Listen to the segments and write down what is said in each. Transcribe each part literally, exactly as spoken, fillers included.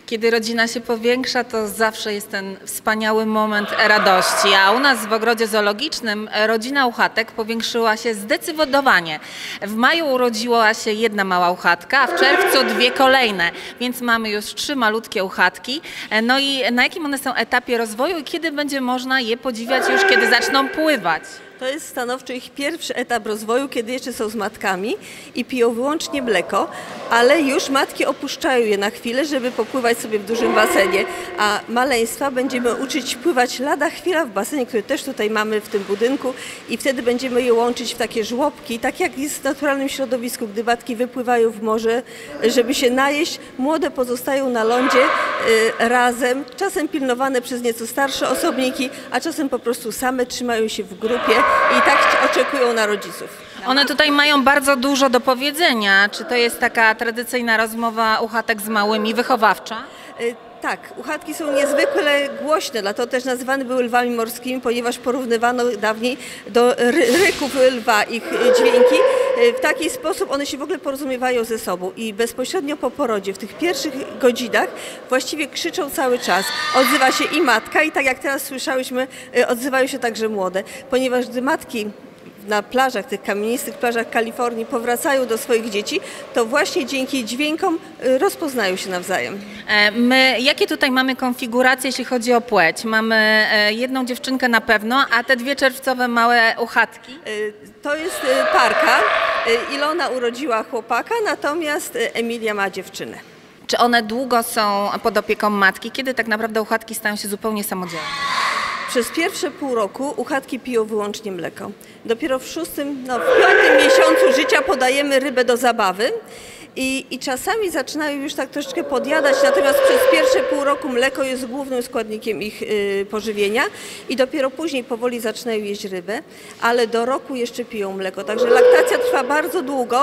Kiedy rodzina się powiększa, to zawsze jest ten wspaniały moment radości. A u nas w ogrodzie zoologicznym rodzina uchatek powiększyła się zdecydowanie. W maju urodziła się jedna mała uchatka, a w czerwcu dwie kolejne, więc mamy już trzy malutkie uchatki. No i na jakim one są etapie rozwoju i kiedy będzie można je podziwiać już, kiedy zaczną pływać? To jest stanowczo ich pierwszy etap rozwoju, kiedy jeszcze są z matkami i piją wyłącznie mleko, ale już matki opuszczają je na chwilę, żeby popływać sobie w dużym basenie, a maleństwa będziemy uczyć pływać lada chwila w basenie, który też tutaj mamy w tym budynku i wtedy będziemy je łączyć w takie żłobki, tak jak jest w naturalnym środowisku, gdy matki wypływają w morze, żeby się najeść, młode pozostają na lądzie y, razem, czasem pilnowane przez nieco starsze osobniki, a czasem po prostu same trzymają się w grupie i tak oczekują na rodziców. One tutaj mają bardzo dużo do powiedzenia. Czy to jest taka tradycyjna rozmowa uchatek z małymi, wychowawcza? Tak, uchatki są niezwykle głośne, dlatego też nazywane były lwami morskimi, ponieważ porównywano dawniej do ry ryków lwa ich dźwięki. W taki sposób one się w ogóle porozumiewają ze sobą i bezpośrednio po porodzie, w tych pierwszych godzinach właściwie krzyczą cały czas. Odzywa się i matka i tak jak teraz słyszałyśmy, odzywają się także młode, ponieważ gdy matki na plażach, tych kamienistych plażach Kalifornii powracają do swoich dzieci, to właśnie dzięki dźwiękom rozpoznają się nawzajem. My, jakie tutaj mamy konfiguracje, jeśli chodzi o płeć? Mamy jedną dziewczynkę na pewno, a te dwie czerwcowe małe uchatki? To jest parka. Ilona urodziła chłopaka, natomiast Emilia ma dziewczynę. Czy one długo są pod opieką matki? Kiedy tak naprawdę uchatki stają się zupełnie samodzielne? Przez pierwsze pół roku uchatki piją wyłącznie mleko. Dopiero w szóstym, no w piątym miesiącu życia podajemy rybę do zabawy i, i czasami zaczynają już tak troszeczkę podjadać, natomiast przez pierwsze pół roku mleko jest głównym składnikiem ich y, pożywienia i dopiero później powoli zaczynają jeść rybę, ale do roku jeszcze piją mleko. Także laktacja trwa bardzo długo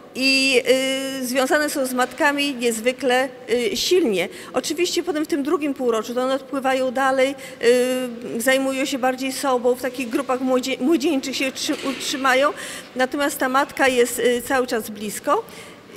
i y, związane są z matkami niezwykle y, silnie. Oczywiście potem w tym drugim półroczu to one odpływają dalej, y, zajmują się bardziej sobą, w takich grupach młodzie, młodzieńczych się utrzymają, natomiast ta matka jest y, cały czas blisko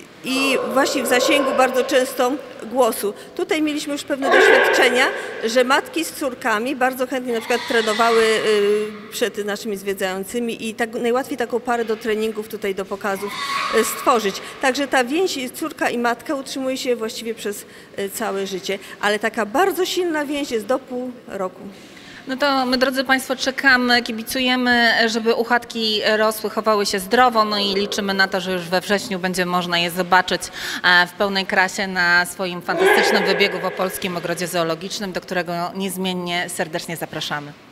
i właśnie w zasięgu bardzo często głosu. Tutaj mieliśmy już pewne doświadczenia, że matki z córkami bardzo chętnie na przykład trenowały przed naszymi zwiedzającymi i tak, najłatwiej taką parę do treningów tutaj do pokazów stworzyć. Także ta więź córka i matka utrzymuje się właściwie przez całe życie, ale taka bardzo silna więź jest do pół roku. No to my, drodzy Państwo, czekamy, kibicujemy, żeby uchatki rosły, chowały się zdrowo, no i liczymy na to, że już we wrześniu będzie można je zobaczyć w pełnej krasie na swoim fantastycznym wybiegu w Opolskim Ogrodzie Zoologicznym, do którego niezmiennie serdecznie zapraszamy.